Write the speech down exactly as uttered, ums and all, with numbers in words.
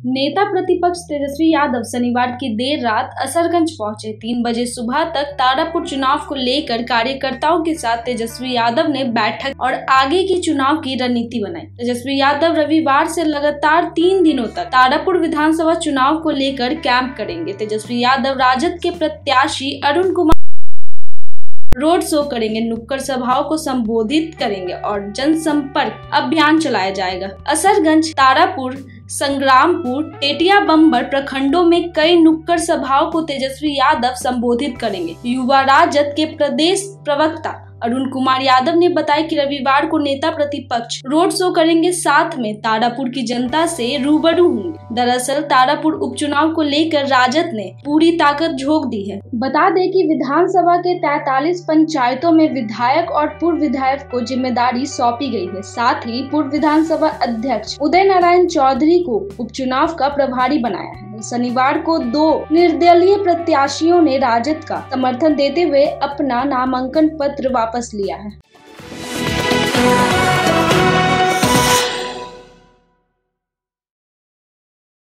नेता प्रतिपक्ष तेजस्वी यादव शनिवार की देर रात असरगंज पहुंचे। तीन बजे सुबह तक तारापुर चुनाव को लेकर कार्यकर्ताओं के साथ तेजस्वी यादव ने बैठक और आगे की चुनाव की रणनीति बनाई। तेजस्वी यादव रविवार से लगातार तीन दिनों तक तारापुर विधानसभा चुनाव को लेकर कैंप करेंगे। तेजस्वी यादव राजद के प्रत्याशी अरुण कुमार रोड शो करेंगे, नुक्कड़ सभाओं को संबोधित करेंगे और जनसंपर्क अभियान चलाया जाएगा। असरगंज, तारापुर, संग्रामपुर, टेटिया बम्बर प्रखंडों में कई नुक्कड़ सभाओं को तेजस्वी यादव संबोधित करेंगे। युवा राजद के प्रदेश प्रवक्ता अरुण कुमार यादव ने बताया कि रविवार को नेता प्रतिपक्ष रोड शो करेंगे, साथ में तारापुर की जनता से रूबरू होंगे। दरअसल तारापुर उपचुनाव को लेकर राजद ने पूरी ताकत झोंक दी है। बता दें कि विधानसभा के तैंतालीस पंचायतों में विधायक और पूर्व विधायक को जिम्मेदारी सौंपी गई है। साथ ही पूर्व विधानसभा अध्यक्ष उदय नारायण चौधरी को उपचुनाव का प्रभारी बनाया है। शनिवार को दो निर्दलीय प्रत्याशियों ने राजद का समर्थन देते हुए अपना नामांकन पत्र वापस लिया है।